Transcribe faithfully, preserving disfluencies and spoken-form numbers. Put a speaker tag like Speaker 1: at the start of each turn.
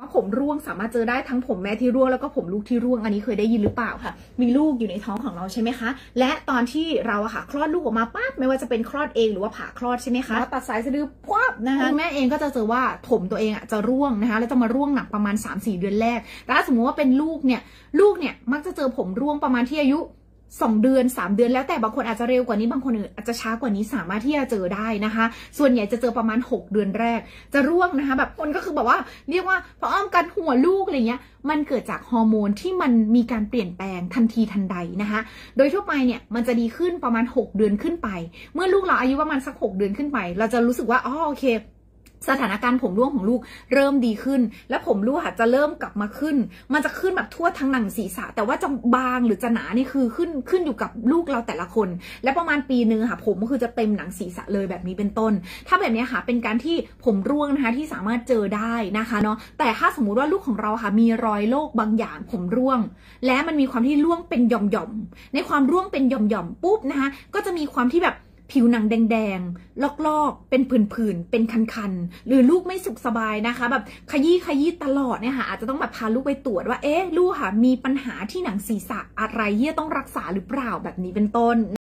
Speaker 1: ผมร่วงสามารถเจอได้ทั้งผมแม่ที่ร่วงแล้วก็ผมลูกที่ร่วงอันนี้เคยได้ยินหรือเปล่าค่ะมีลูกอยู่ในท้องของเราใช่ไหมคะและตอนที่เราอะค่ะคลอดลูกออกมาปั๊บไม่ว่าจะเป็นคลอดเองหรือว่าผ่าคลอดใช่ไหมคะตัดสายสะดือปั๊บนะคะคุณแม่เองก็จะเจอว่าผมตัวเองอะจะร่วงนะคะแล้วจะมาร่วงหนักประมาณ สามถึงสี่ เดือนแรกแต่ถ้าสมมติว่าเป็นลูกเนี่ยลูกเนี่ยมักจะเจอผมร่วงประมาณที่อายุสองเดือนสามเดือนแล้วแต่บางคนอาจจะเร็วกว่านี้บางคนอาจจะช้ากว่านี้สามารถที่จะเจอได้นะคะส่วนใหญ่จะเจอประมาณหกเดือนแรกจะร่วงนะคะแบบคนก็คือแบบว่าเรียกว่าพออ้อมกันหัวลูกอะไรเงี้ยมันเกิดจากฮอร์โมนที่มันมีการเปลี่ยนแปลงทันทีทันใดนะคะโดยทั่วไปเนี่ยมันจะดีขึ้นประมาณหกเดือนขึ้นไปเมื่อลูกเราอายุประมาณสักหกเดือนขึ้นไปเราจะรู้สึกว่าอ๋อโอเคสถานการณ์ผมร่วงของลูกเริ่มดีขึ้นและผมร่วงจะเริ่มกลับมาขึ้นมันจะขึ้นแบบทั่วทั้งหนังศีรษะแต่ว่าจะบางหรือจะหนานี่คือขึ้นขึ้นอยู่กับลูกเราแต่ละคนและประมาณปีนึงค่ะผมก็คือจะเต็มหนังศีรษะเลยแบบนี้เป็นต้นถ้าแบบนี้ค่ะเป็นการที่ผมร่วงนะคะที่สามารถเจอได้นะคะเนาะแต่ถ้าสมมุติว่าลูกของเราค่ะมีรอยโรคบางอย่างผมร่วงและมันมีความที่ร่วงเป็นหย่อมๆในความร่วงเป็นหย่อมๆปุ๊บนะคะก็จะมีความที่แบบผิวหนังแดงๆลอกๆเป็นผื่นๆเป็นคันๆหรือลูกไม่สุขสบายนะคะแบบขยี้ขยี้ตลอดเนี่ยค่ะอาจจะต้องแบบพาลูกไปตรวจว่าเอ๊ะลูกค่ะมีปัญหาที่หนังศีรษะอะไรที่จะต้องรักษาหรือเปล่าแบบนี้เป็นต้น